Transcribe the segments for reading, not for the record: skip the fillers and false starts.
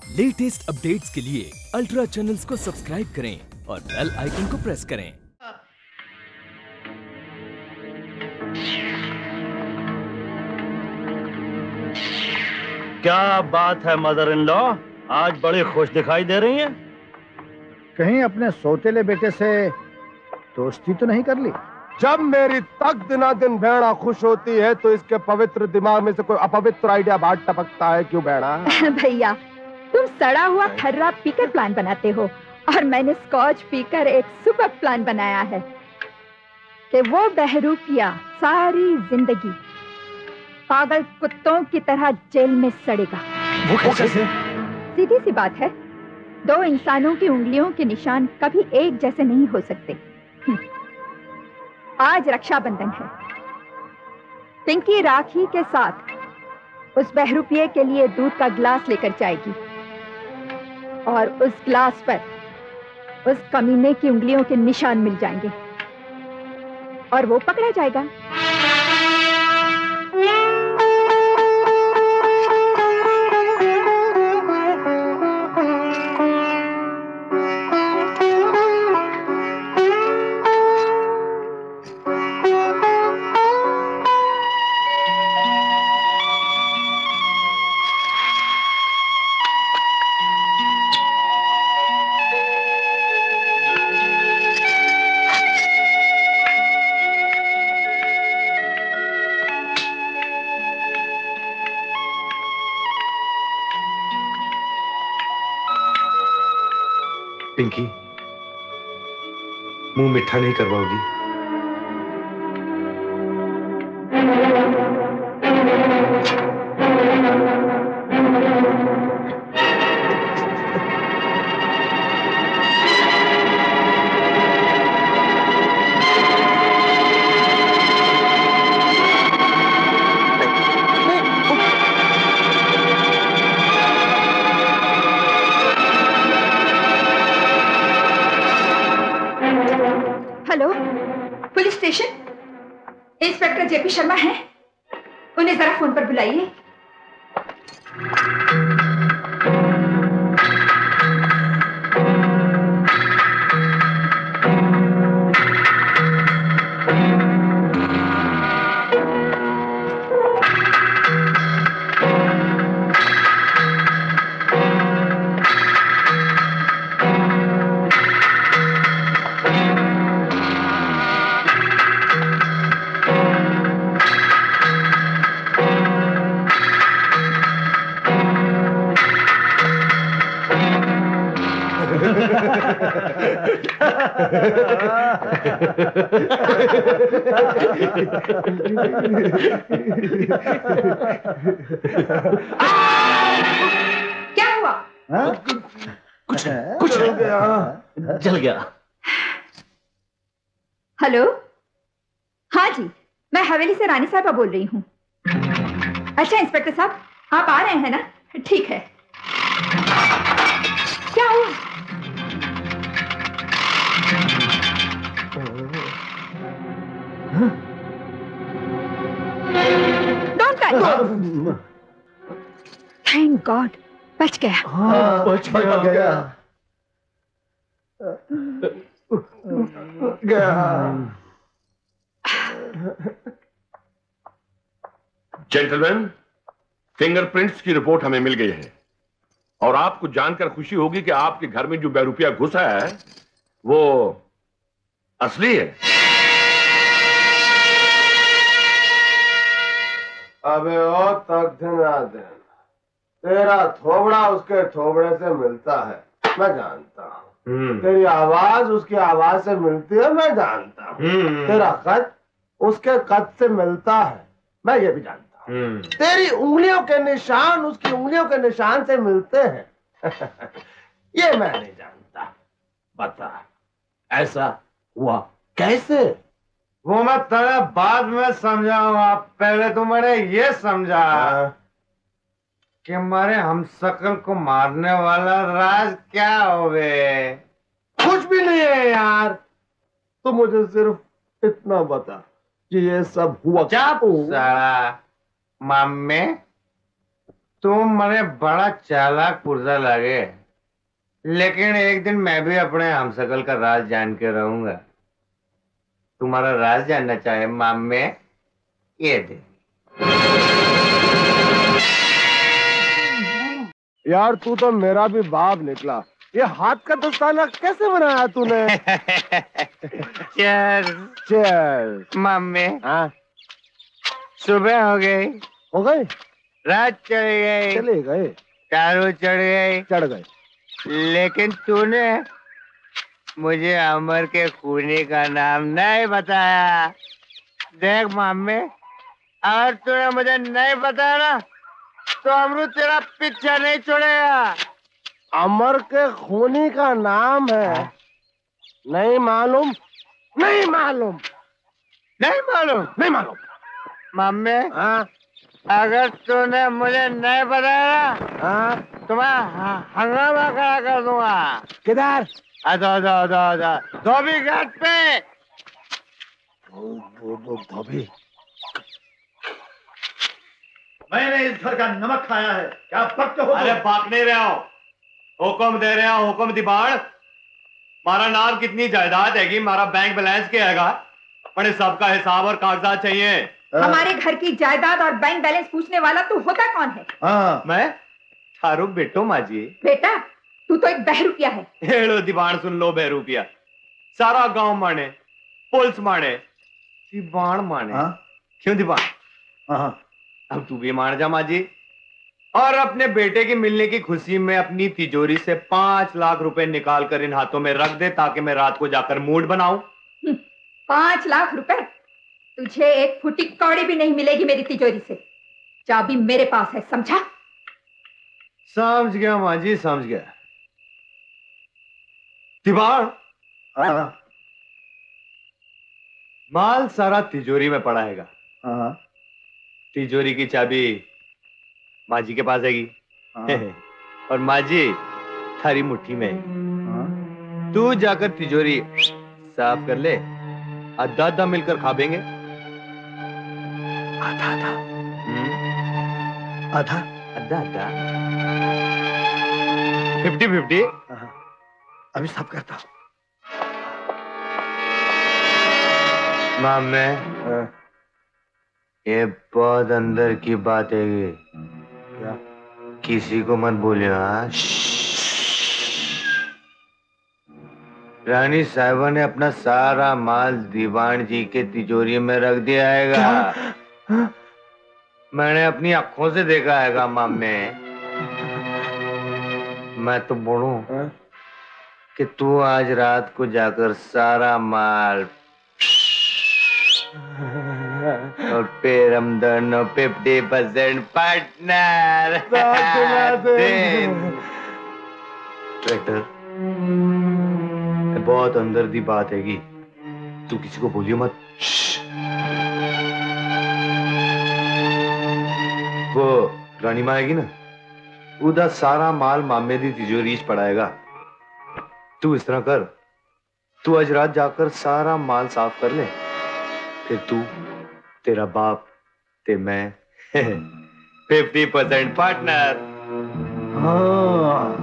Latest updates के लिए ultra channels को सब्सक्राइब करें और बेल आइकन को प्रेस करें। क्या बात है मदर इन लॉ, आज बड़ी खुश दिखाई दे रही हैं। कहीं अपने सौतेले बेटे से दोस्ती तो नहीं कर ली? जब मेरी तक दिना दिन भेड़ा खुश होती है तो इसके पवित्र दिमाग में से कोई अपवित्र आइडिया बाहर टपकता है। क्यों भेड़ा? भैया, तुम सड़ा हुआ खर्रा पीकर प्लान बनाते हो और मैंने स्कॉच पीकर एक सुपर प्लान बनाया है कि वो बहरूपिया सारी जिंदगी पागल कुत्तों की तरह जेल में सड़ेगा। वो कैसे? सीधी सी बात है, दो इंसानों की उंगलियों के निशान कभी एक जैसे नहीं हो सकते। आज रक्षाबंधन है। पिंकी राखी के साथ उस बहरूपिये के लिए दूध का गिलास लेकर जाएगी और उस गिलास पर उस कमीने की उंगलियों के निशान मिल जाएंगे और वो पकड़ा जाएगा। पिंकी, मुंह मिठा नहीं करवाओगी? इंस्पेक्टर जेपी शर्मा हैं, उन्हें जरा फोन पर बुलाइए। क्या हुआ? कुछ जल गया। हेलो, हाँ जी, मैं हवेली से रानी साहबा बोल रही हूँ। अच्छा इंस्पेक्टर साहब, आप आ रहे हैं ना? ठीक है। क्या हुआ? Don't touch. थैंक गॉड, बच गया। हाँ, बच गया। जेंटलमैन, फिंगरप्रिंट्स की रिपोर्ट हमें मिल गई है और आपको जानकर खुशी होगी कि आपके घर में जो बहरूपिया घुसा है वो असली है। अबे ओ तक दिन तेरा थोबड़ा उसके थोबड़े से मिलता है, मैं जानता हूँ। तेरी आवाज उसकी आवाज से मिलती है, मैं जानता हूँ। तेरा कद उसके कद से मिलता है, मैं ये भी जानता हूँ। तेरी उंगलियों के निशान उसकी उंगलियों के निशान से मिलते हैं। ये मैं नहीं जानता। बता, ऐसा हुआ कैसे? वो मैं तेरे बाद में समझाऊंगा। पहले तो मैंने ये समझा कि हमारे हम शकल को मारने वाला राज क्या होवे। कुछ भी नहीं है यार, तो मुझे सिर्फ इतना बता कि ये सब हुआ। चुप साला मामे, तुम मने बड़ा चालाक पुर्जा लगे, लेकिन एक दिन मैं भी अपने हमशक्ल का राज जान के रहूंगा। तुम्हारा राज जानना चाहे मामे, ये दे। यार तू तो मेरा भी बाप निकला। ये हाथ का दस्ताना कैसे बनाया तूने? चल चल मामे। हाँ सुबह हो गई, हो गए, रात चली गई, चले गए, चारों चढ़ गई, चढ़ गए, लेकिन तूने मुझे अमर के खूनी का नाम नहीं बताया। देख मामे, अगर तूने मुझे नहीं बताया ना तो अमरूद तेरा पीछा नहीं छोड़ेगा। अमर के खूनी का नाम है? नहीं मालूम, नहीं मालूम, नहीं मालूम, नहीं मालूम। मामे, हाँ अगर तूने मुझे नहीं बताया ना हाँ, तो मैं हंगामा खड़ा कर दूंगा। किधर? धोबी घाट पे। धोबी, मैंने इस घर का नमक खाया है, क्या बकते हो? अरे बाक नहीं रहे हो, हुक्म दे रहे हो, हुक्म दिबाड़। मारा नाम कितनी जायदाद हैगी, मारा बैंक बैलेंस क्या हैगा, बड़े सबका हिसाब और कागजात चाहिए। हमारे घर की जायदाद और बैंक बैलेंस पूछने वाला तू होता कौन है? हाँ मैं थारू बेटो माजी। बेटा, तू तो एक बहरूपिया है। हेलो दिबाण, सुन लो बहरूपिया। सारा गांव माने, पुलिस माने, दिबाण माने। हाँ क्यों दिबाण? हाँ, अब तू भी मान जा माजी। और अपने बेटे की मिलने की खुशी में अपनी तिजोरी से 5 लाख रुपए निकाल कर इन हाथों में रख दे, ताकि मैं रात को जाकर मूड बनाऊं। 5 लाख रुपए? तुझे एक फुटी कौड़ी भी नहीं मिलेगी मेरी तिजोरी से। चाबी मेरे पास है, समझा? समझ गया माजी, समझ गया। दिबाण, हाँ माल सारा तिजोरी में पड़ा हैगा। हाँ, तिजोरी की चाबी माजी के पास हैगी। हाँ, और माजी थारी मुट्ठी में है। हाँ। तू जाकर तिजोरी साफ कर ले, आधा आधा मिलकर खाबेंगे। आधा आधा, आधा आधा आधा, 50-50। हाँ, अभी सब करता हूँ। मामे, ये बहुत अंदर की बात है। ये क्या? किसी को मत बोलियो। हाँ, रानी साहिबा ने अपना सारा माल दीवान जी के तिजोरी में रख दिया हैगा। मैंने अपनी आंखों से देखा हैगा मामे। मैं तो बोलूं कि तू आज रात को जाकर सारा माल और फिर हम दोनों 50% पार्टनर। बेटर, बहुत अंदर दी बात हैगी, तू किसी को बोलियो मत। वो रानी माँ आएगी ना, उदा सारा माल मामे दी तिजोरी च पड़ाएगा। तू इस तरह कर, तू आज रात जाकर सारा माल साफ कर ले, फिर तू, तेरा बाप ते मैं 50% पार्टनर। हाँ,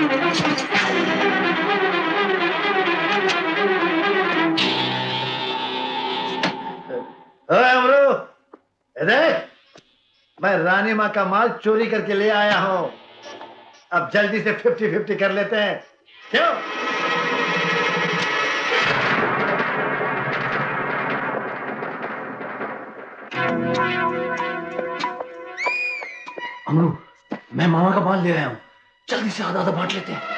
अमरू, देख, मैं रानी माँ का माल चोरी करके ले आया हूं। अब जल्दी से 50-50 कर लेते हैं, क्यों? अमरू, मैं मामा का माल ले आया हूं, जल्दी से आधा आधा बांट लेते हैं।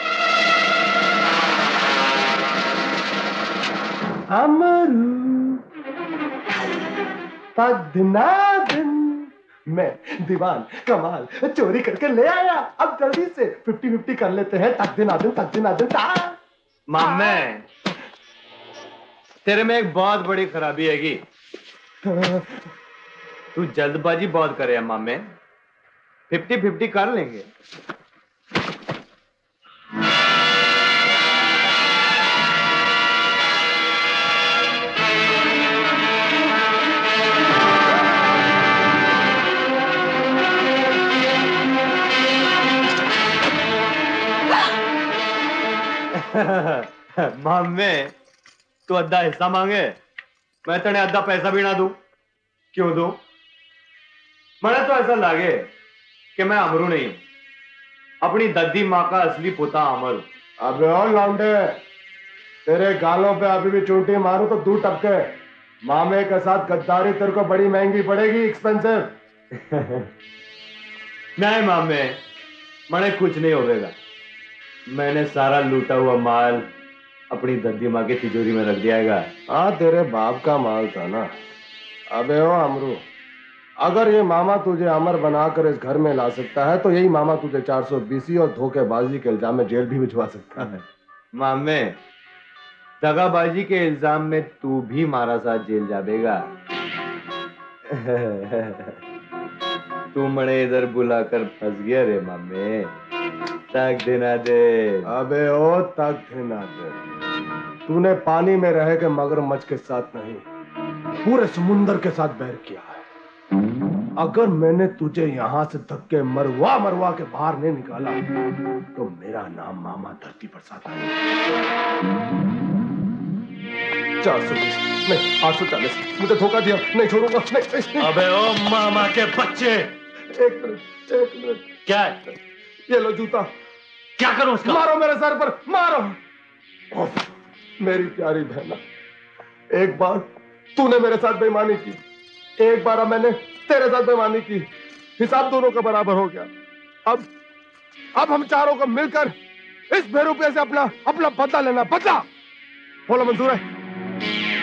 अमरू दिन मैं दीवान कमाल चोरी करके ले आया। अब जल्दी से 50-50 कर लेते हैं। तक दिन मामे, तेरे में एक बहुत बड़ी खराबी हैगी। तू जल्दबाजी बहुत करे मामे। 50-50 कर लेंगे। मामे, तू अद्धा हिस्सा मांगे, मैं तेने अद्धा पैसा भी ना दूं। क्यों दूं? मैंने तो ऐसा लगे कि मैं अमरू नहीं हूं, अपनी दद्दी माँ का असली पोता अमर। अबे और लौंडे, तेरे गालों पे अभी भी चूंटी मारूं तो दूर टपके। मामे के साथ गद्दारी तेरे को बड़ी महंगी पड़ेगी, एक्सपेंसिव। नहीं मामे, मैंने कुछ नहीं होगा। मैंने सारा लूटा हुआ माल अपनी दद्दी माँ की तिजोरी में रख दिया है। हाँ, तेरे बाप का माल था ना। अबे ओ अमरू, अगर ये मामा तुझे अमर बनाकर इस घर में ला सकता है तो यही मामा तुझे 420 और धोखेबाजी के इल्जाम में जेल भी भिजवा सकता है। मामे, दगाबाजी के इल्जाम में तू भी हमारा साथ जेल जाएगा। तू मने इधर बुलाकर फंस गया रे मामे। तक देना दे। अबे ओ तक देना दे। तूने पानी में रह के मगरमच्छ के साथ नहीं, पूरे समुंदर के साथ बैर किया है। अगर मैंने तुझे यहां से धक्के मरवा मरवा के बाहर नहीं निकाला तो मेरा नाम मामा धरती पर साथ आएगा। 420 नहीं, 840। मुझे धोखा दिया, नहीं छोड़ूंगा। नहीं। अबे ओ मामा के बच्चे, एक मिनट। क्या है? ये लो जूता। क्या करूं उसका? मारो मेरे सर पर, मारो। मेरी प्यारी बहना, एक बार तूने मेरे साथ बेईमानी की, एक बार मैंने तेरे साथ बेईमानी की। हिसाब दोनों का बराबर हो गया। अब हम चारों को मिलकर इस बेरुपये से अपना बदला लेना। बदला बोलो, मंजूर है?